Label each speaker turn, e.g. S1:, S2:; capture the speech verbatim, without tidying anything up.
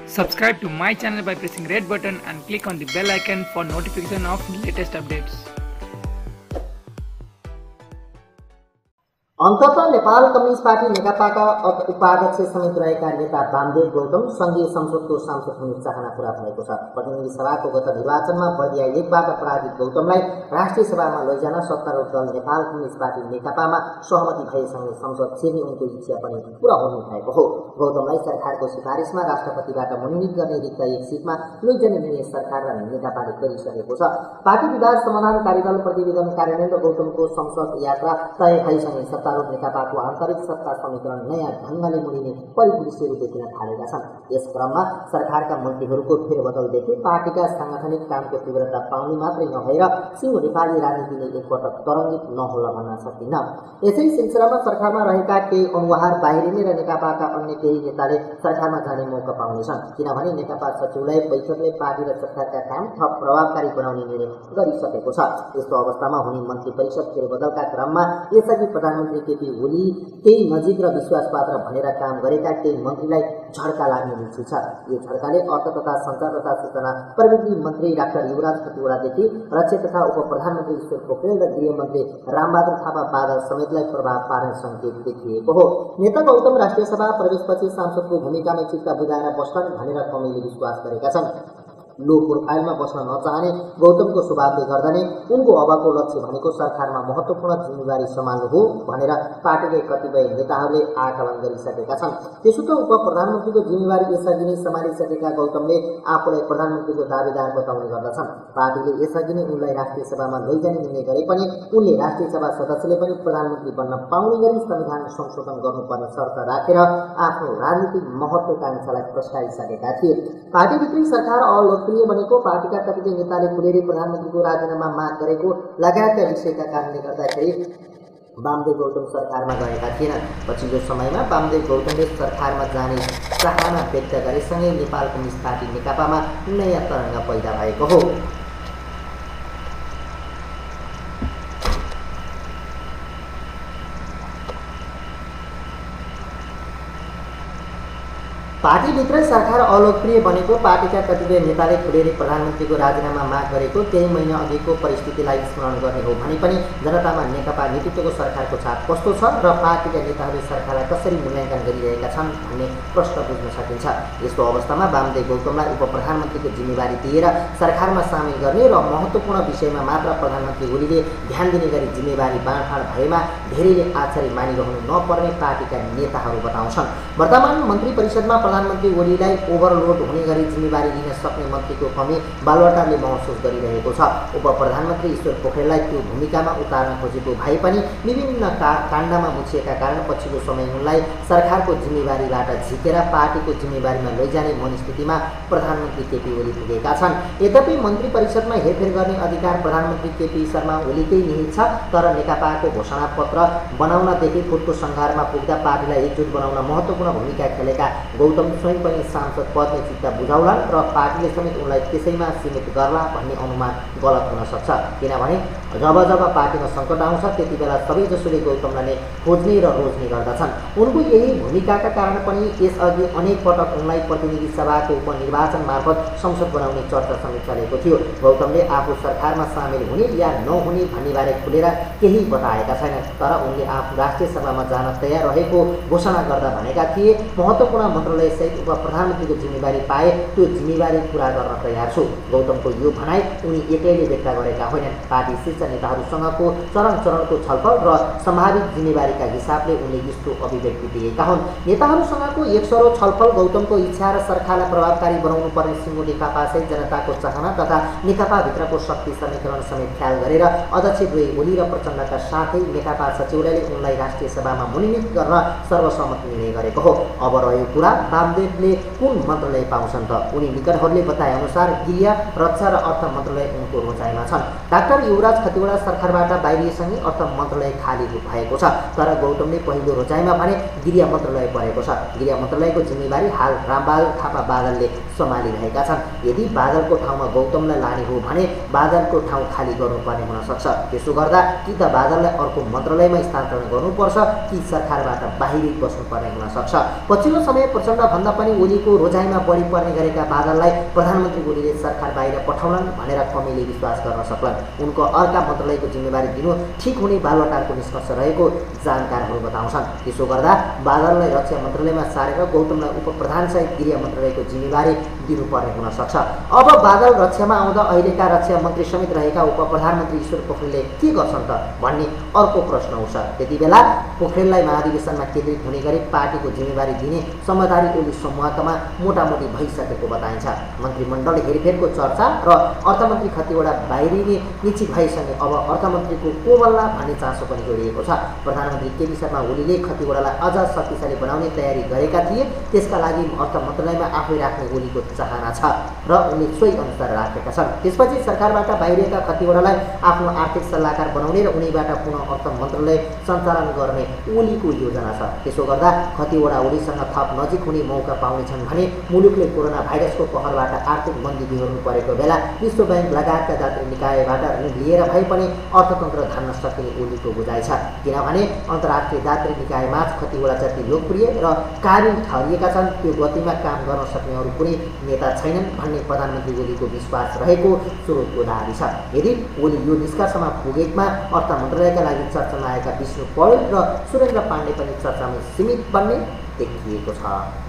S1: Subscribe to my channel by pressing red button and click on the bell icon for notification of latest updates.
S2: अन्ततः Nepal Communist party नेकपाका उपाध्यक्ष समेत रहेका नेता वामदेव गौतम संघीय संसदको सांसद हुने चाहना पूरा भएको छ। प्रतिनिधि सभाको गत निर्वाचनमा बर्दिया एकबाट पराजित गौतमलाई राष्ट्रिय सभामा लैजान सत्तारूढ दल नेपाल कम्युनिस्ट पार्टी नेकपामा सहमति भएसँगै संसद छिर्ने उनको इच्छा पनि पूरा हुनु भएको हो। गौतमलाई सरकारको सिफारिसमा राष्ट्रपतिबाट मनोनित गर्ने रिक्त एक सिटमा लैजाने निर्णय सरकार र नेकपाले गरिसकेको छ। पार्टी विवाद समाधानकारी दल प्रतिवेदन कार्यान्वयन र गौतमको संसद यात्रा तय भएसँगै सत्तारूढ नेकपाको आन्तरिक सत्ता समीकरण नयाँ ढङ्गले मुडिने परिदृश्यहरू देखिन थालेका छन्। यस क्रममा सरकारका मन्त्रीहरूको फेरबदलदेखि पार्टीका साङ्गठनिक कामको तीव्रता पाउने मात्रै नभएर सिङ्गो नेपाली राजनीतिले एकपटक तरङ्गित नहोला भन्न सकिन्न। यसै सिलसिलामा सरकारमा रहेका केही अनुहार बाहिरिने र नेकपाका अन्य केही नेताले सरकारमा जाने मौका पाउनेछन्, किनभने नेकपा सचिवालय बैठकले पार्टी र सरकारका काम थप प्रभावकारी बनाउने निर्णय गरिसकेको छ। यस्तो अवस्थामा हुने मन्त्री परिषद फेरबदलका क्रममा यसअघि प्रधानमन्त्री केपी ओली केही नजिक र विश्वासपात्र भनेर काम गरेका केही मन्त्रीलाई झड्का लाग्ने निश्चित छ। यो झड्काले अर्थ तथा सञ्चार तथा सूचना प्रविधि मन्त्री डाक्टर युवराज खतिवड़ादेखि रक्षा तथा उप प्रधानमन्त्री ईश्वर पोखरेल र गृहमन्त्री रामबहादुर थापा बादल समेतलाई प्रभाव पार्ने सङ्केत देखिएको हो। नेता गौतम राष्ट्रिय सभा प्रवेशपछि सांसदको भूमिकामा चित्त बुझाएर बस्छन् भनेर कमैले विश्वास गरेका छन्। लो प्रोफाइलमा बस्न नचाहने गौतमको स्वभावले गर्दा नै उनको अबको लक्ष्य भनेको सरकारमा महत्त्वपूर्ण जिम्मेवारी सम्हाल्नु हो भनेर पार्टीकै कतिपय नेताहरूले आकलन गरिसकेका छन्। त्यसो त उप प्रधानमन्त्रीको जिम्मेवारी यसअघि नै सम्हालिसकेका गौतमले आफूलाई प्रधानमन्त्रीको दावेदार बताउने गर्दछन्। पार्टीले यसअघि नै उनलाई राष्ट्रिय सभामा लैजाने निर्णय गरे पनि उनले राष्ट्रिय सभा सदस्यले पनि प्रधानमन्त्री बन्न पाउने गरी संविधान संशोधन गर्नुपर्ने शर्त राखेर आफ्नो राजनीतिक महत्त्वाकांक्षालाई प्रस्ताविसकेका थिए। पार्टीभित्रै सरकार अलोकप्रिय बनेको, पार्टीका कतिपय नेताले खुलेरै प्रधानमन्त्रीको राजीनामा माग गरेको लगायतका विषयका कारणले गर्दाखेरि वामदेव गौतम सरकारमा गएका थिएनन्। पछिल्लो समयमा वामदेव गौतमले सरकारमा जाने चाहना व्यक्त गरेसँगै नेपाल कम्युनिस्ट पार्टी नेकपामा नयाँ तरङ्ग पैदा भएको हो। पार्टीभित्र सरकार अलोकप्रिय बनेको, पार्टीका कतिपय नेताले खुलेरै प्रधानमन्त्रीको राजीनामा माग गरेको केही महिना अघिको परिस्थितिलाई स्मरण गर्ने हो भने पनि जनतामा नेकपा नेतृत्वको सरकारको छाप कस्तो छ र पार्टीका नेताहरूले सरकारलाई कसरी मूल्याङ्कन गरिरहेका छन् भन्ने प्रश्न बुझ्न सकिन्छ। यस्तो अवस्थामा वामदेव गौतमलाई उप प्रधानमन्त्रीको जिम्मेवारी दिएर सरकारमा सामेल गर्ने र महत्त्वपूर्ण विषयमा मात्र प्रधानमन्त्री ओलीले ध्यान दिने गरी जिम्मेवारी बाँडफाँड भएमा धेरैले आश्चर्य मानिरहनु नपर्ने पार्टीका नेताहरू बताउँछन्। वर्तमान मन्त्री परिषदमा प्रधानमन्त्री ओलीलाई ओभरलोड हुने गरी जिम्मेवारी लिन सक्ने मन्त्रीको कमी बालुवाटारले महसुस गरिरहेको छ। उप प्रधानमन्त्री ईश्वर पोखरेललाई त्यो भूमिकामा उतार्न खोजेको भए पनि विभिन्न का काण्डमा मुछिएका कारण पछिल्लो समय उनलाई सरकारको जिम्मेवारीबाट झिकेर पार्टीको जिम्मेवारीमा लैजाने मनस्थितिमा प्रधानमन्त्री केपी ओली पुगेका छन्। यद्यपि मन्त्री परिषदमा हेरफेर गर्ने अधिकार प्रधानमन्त्री केपी शर्मा ओलीकै निहित छ, तर नेकपाको घोषणापत्र बनाउनदेखि फुटको सङ्घारमा पुग्दा पार्टीलाई एकजुट बनाउन महत्त्वपूर्ण भूमिका खेलेका गौतम स्वयं पनि सांसद पदले चित्त बुझाउलान् र पार्टीले समेत उनलाई त्यसैमा सीमित गर्ला भन्ने अनुमान गलत हुन सक्छ, किनभने जब जब पार्टीमा सङ्कट आउँछ त्यति बेला सबैजसोले गौतमलाई नै खोज्ने र रोज्ने गर्दछन्। उनको यही भूमिकाका कारण पनि यसअघि अनेक पटक उनलाई प्रतिनिधि सभाको उपनिर्वाचन मार्फत संसद बनाउने चर्चा समेत चलेको थियो। गौतमले आफू सरकारमा सामेल हुने या नहुने भन्नेबारे खुलेर केही बताएका छैनन्, तर उनले आफू राष्ट्रिय सभामा जान तयार रहेको घोषणा गर्दा भनेका थिए, महत्त्वपूर्ण मन्त्रालय सहित उप प्रधानमन्त्रीको जिम्मेवारी पाए त्यो जिम्मेवारी पूरा गर्न तयार छु। गौतमको यो भनाइ उनी एक्लैले व्यक्त गरेका होइनन्। पार्टी शीर्ष नेताहरूसँगको चरण चरणको छलफल र सम्भावित जिम्मेवारीका हिसाबले उनले यस्तो अभिव्यक्ति दिएका हुन्। नेताहरूसँगको एकसरो छलफल, गौतमको इच्छा र सरकारलाई प्रभावकारी बनाउनु पर्ने सिङ्गो नेकपासहित जनताको चाहना तथा नेकपाभित्रको शक्ति समीकरण समेत ख्याल गरेर अध्यक्ष दुवै ओली र प्रचण्डका साथै नेकपा सचिवालयले उनलाई राष्ट्रिय सभामा मनोनित गर्न सर्वसम्मत निर्णय गरेको हो। अब रह्यो कुरा वामदेवले कुन मन्त्रालय पाउँछन् त? उनी निकटहरूले बताएअनुसार गृह, रक्षा र अर्थ मन्त्रालय उनको रोजाइमा छन्। डाक्टर युवराज खतिवड़ा सरकारबाट बाहिरिएसँगै अर्थ मन्त्रालय खाली भएको छ, तर गौतमले पहिलो रोजाइमा भने गृह मन्त्रालय परेको छ। गृह मन्त्रालयको जिम्मेवारी हाल रामबहादुर थापा बादलले सम्हालिरहेका छन्। यदि बादलको ठाउँमा गौतमलाई लाने हो भने बादलको ठाउँ खाली गर्नुपर्ने हुन सक्छ। त्यसो गर्दा कि त बादललाई अर्को मन्त्रालयमा स्थानान्तरण गर्नुपर्छ कि सरकारबाट बाहिरी बस्नुपर्ने हुन सक्छ। पछिल्लो समय प्रचण्ड पटकभन्दा भन्दा पनि ओलीको रोजाइमा बढी पर्ने गरेका बादललाई प्रधानमन्त्री ओलीले सरकार बाहिर पठाउलान् भनेर कमीले विश्वास गर्न सक्लान्। उनको अर्का मन्त्रालयको जिम्मेवारी दिनु ठिक हुने बालवाटारको निष्कर्ष रहेको जानकारहरू बताउँछन्। त्यसो गर्दा बादललाई रक्षा मन्त्रालयमा सारेर गौतमलाई उप प्रधान सहित गृह मन्त्रालयको जिम्मेवारी दिनुपर्ने हुन सक्छ। अब बादल रक्षामा आउँदा अहिलेका रक्षा मन्त्री समेत रहेका उप प्रधानमन्त्री ईश्वर पोखरेलले के गर्छन् त भन्ने अर्को प्रश्न उठ्छ। त्यति बेला पोखरेललाई महाधिवेशनमा केन्द्रित हुने गरी पार्टीको जिम्मेवारी दिने समझदारी ओली समूहकामा मोटामोटी भइसकेको बताइन्छ। मन्त्रीमण्डल हेरफेरको चर्चा र अर्थमन्त्री खतिवडा बाहिरिने निश्चित भएसँगै अब अर्थमन्त्रीको को बल्ला भन्ने चासो पनि जोडिएको छ। प्रधानमन्त्री केपी शर्मा ओलीले खतिवडालाई अझ शक्तिशाली बनाउने तयारी गरेका थिए। त्यसका लागि अर्थ मन्त्रालयमा आफै राख्ने ओलीको चाहना छ र उनले सोही अनुसार राखेका छन्। त्यसपछि सरकारबाट बाहिरिएका खतिवडालाई आफ्नो आर्थिक सल्लाहकार बनाउने र उनीबाट पुनः अर्थ मन्त्रालय सञ्चालन गर्ने ओलीको योजना छ। त्यसो गर्दा खतिवडा ओलीसँग थप नजिक हुने मौका पाउनेछन् भने मुलुकले कोरोना भाइरसको कहरबाट आर्थिक मन्दी बिहोर्नु परेको बेला विश्व ब्याङ्क लगायतका जात्री निकायबाट ऋण लिएर भए पनि अर्थतन्त्र धान्न सकिने ओलीको बुझाइ छ। किनभने अन्तर्राष्ट्रिय जात्री निकायमा खतिवडा जति लोकप्रिय र काबिल ठहरिएका छन् त्यो गतिमा काम गर्न सक्ने अरू कुनै नेता छैनन् भन्ने प्रधानमन्त्री ओलीको विश्वास रहेको स्रोतको दाबी छ। यदि ओली यो निष्कर्षमा पुगेमा अर्थ मन्त्रालयका लागि चर्चामा आएका विष्णु पौडेल र सुरेन्द्र पाण्डे पनि चर्चामा सीमित बन्ने देखिएको छ।